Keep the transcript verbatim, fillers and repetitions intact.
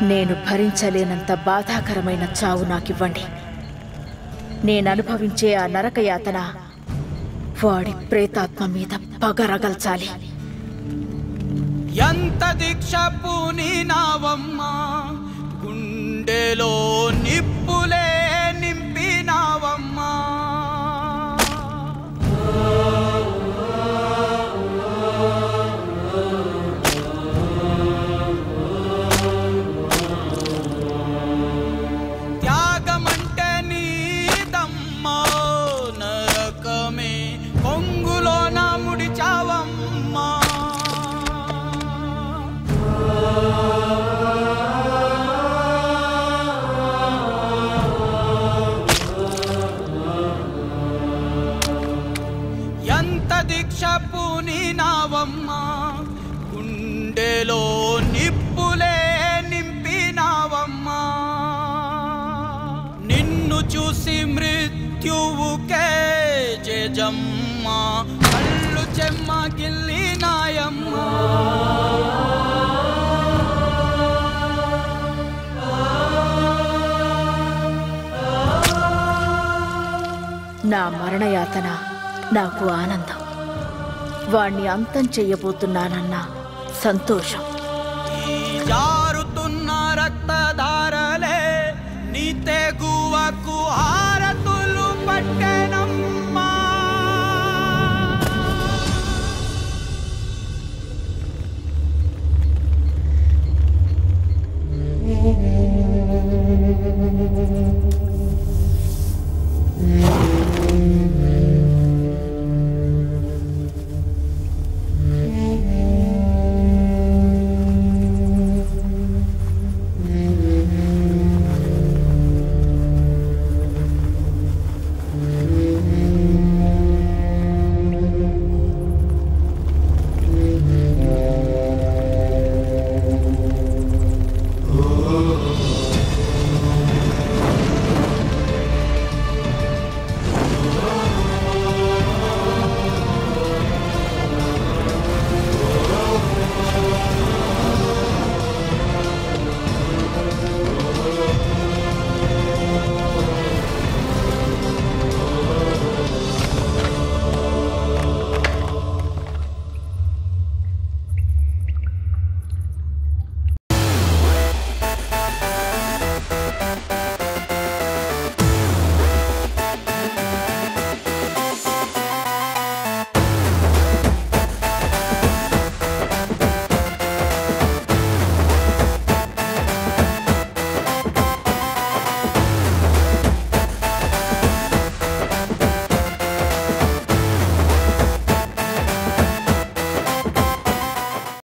నేను భరించలేనంత బాధాకరమైన చావు నాకివ్వండి. నేననుభవించే ఆ నరకయాతన వాడి ప్రేతాత్మ మీద పగరగల్చాలి. ఎంత దీక్ష పూనినావమ్మా, గుండెలో నిప్పులే నింపినావమ్మా. త్యాగమంటే నీదమ్మా, నరకమే కొంగులో నా ముడిచావమ్మా. ఎంత దీక్ష పూనినావమ్మా, గుండెలో నిప్పులే నింపినావమ్మా. నిన్ను చూసి మృత్యువుకే జేజమ్మా, కళ్ళు చెమ్మ గిల్లినాయమ్మా. నా మరణయాతన నాకు ఆనందం, వాణ్ణి అంతం చెయ్యబోతున్నానన్న సంతోషం. ఈ జారుతున్న రక్తధారలే నీ తెగువకు హారతులు పట్టెనా.